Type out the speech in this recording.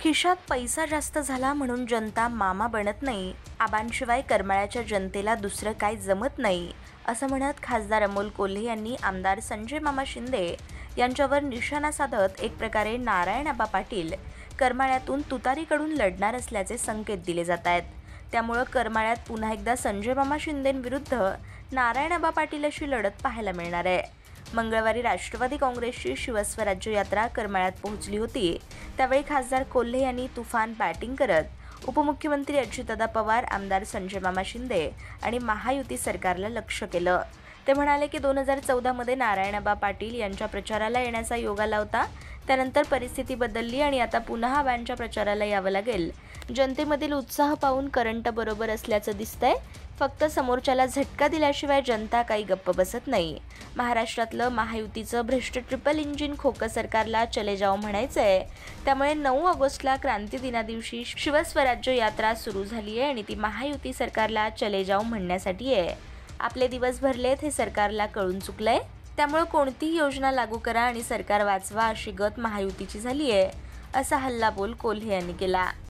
खिशात पैसा जास्त झाला म्हणून जनता मामा बनत नाही, आबांशिवाय करमाळ्याच्या जनतेला दुसरं काय जमत नाही, असं म्हणत खासदार अमोल कोल्हे यांनी आमदार संजय मामा शिंदे यांच्यावर निशाणा साधत एक प्रकारे नारायण आबा पाटील करमाळ्यातून तुतारीकडून लढणार असल्याचे संकेत दिले जात आहेत। त्यामुळे करमाळ्यात पुन्हा एकदा संजय मामा शिंदेंविरुद्ध नारायण आबा पाटील अशी लढत पाहायला मिळणार आहे। मंगळवारी राष्ट्रवादी काँग्रेसची शिवस्वराज्य यात्रा करमाळ्यात पोहोचली होती। त्यावेळी खासदार कोल्हे यांनी तुफान बॅटिंग करत उपमुख्यमंत्री अजितदादा पवार, आमदार संजय मामा शिंदे आणि महायुती सरकारला लक्ष केलं। ते म्हणाले की 2014 मध्ये नारायणआबा पाटील यांच्या प्रचाराला येण्याचा योग आला होता, त्यानंतर परिस्थिती बदलली आणि आता पुन्हा आबांच्या प्रचाराला यावं लागेल। जनतेमधील उत्साह पाहून करंट बरोबर असल्याचं दिसतंय। फक्त समोरच्याला झटका दिल्याशिवाय जनता काही गप्प बसत नाही। महाराष्ट्रातलं महायुतीचं भ्रष्ट ट्रिपल इंजिन खोकं सरकारला चले जाओ म्हणायचंय। त्यामुळे 9 ऑगस्टला क्रांती दिना दिवशी शिवस्वराज्य यात्रा सुरू झाली आहे आणि ती महायुती सरकारला चले जाओ म्हणण्यासाठी आहे। आपले दिवस भरलेत हे सरकारला कळून चुकलंय। त्यामुळे कोणतीही योजना लागू करा आणि सरकार वाचवा अशी गत महायुतीची झाली आहे, असा हल्लाबोल कोल्हे यांनी केला।